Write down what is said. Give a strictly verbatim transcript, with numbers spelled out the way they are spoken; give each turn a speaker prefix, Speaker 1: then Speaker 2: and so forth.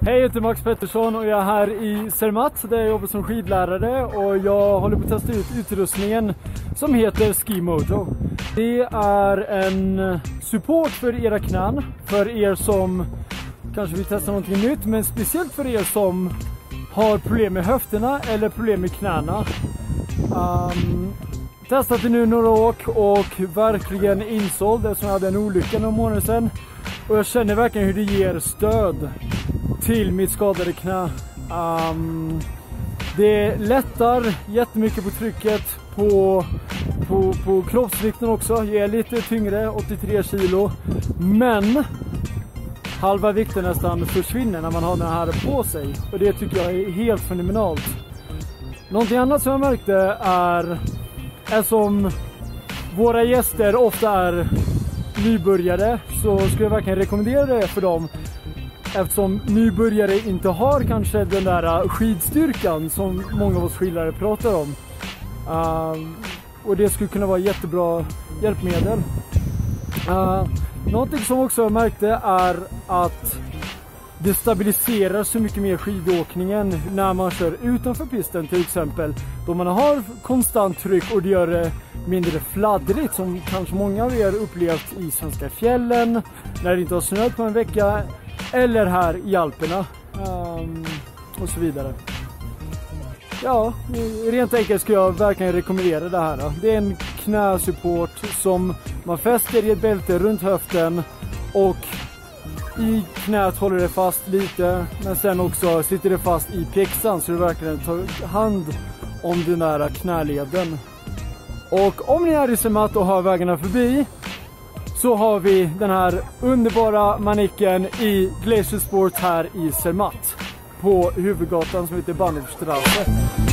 Speaker 1: Hej, jag heter Max Pettersson och jag är här i Zermatt där jag jobbar som skidlärare och jag håller på att testa ut utrustningen som heter Ski Mojo. Det är en support för era knän, för er som kanske vill testa någonting nytt, men speciellt för er som har problem med höfterna eller problem med knäna. Um, testat det nu några åk och verkligen insåld eftersom jag hade en olycka några månader sedan. Och jag känner verkligen hur det ger stöd till mitt skadade knä. Um, det lättar jättemycket på trycket på, på, på kroppsvikten också. Jag är lite tyngre, åttiotre kilo. Men halva vikten nästan försvinner när man har den här på sig. Och det tycker jag är helt fenomenalt. Någonting annat som jag märkte är, är som våra gäster ofta är nybörjare, så skulle jag verkligen rekommendera det för dem. Eftersom nybörjare inte har kanske den där skidstyrkan som många av oss skidlärare pratar om. Uh, och det skulle kunna vara jättebra hjälpmedel. Uh, någonting som också jag märkte är att det stabiliserar så mycket mer skidåkningen när man kör utanför pisten till exempel. Då man har konstant tryck och det gör det mindre fladdrigt som kanske många av er upplevt i svenska fjällen när det inte har snöat på en vecka. Eller här i Alperna um, och så vidare. Ja, rent enkelt skulle jag verkligen rekommendera det här då. Det är en knäsupport som man fäster i ett bälte runt höften och i knät håller det fast lite, men sen också sitter det fast i pjäxan så du verkligen tar hand om den där knäleden. Och om ni är i Zermatt och har vägarna förbi så har vi den här underbara manicken i Glacier Sport här i Zermatt på huvudgatan som heter Bahnhofstrasse.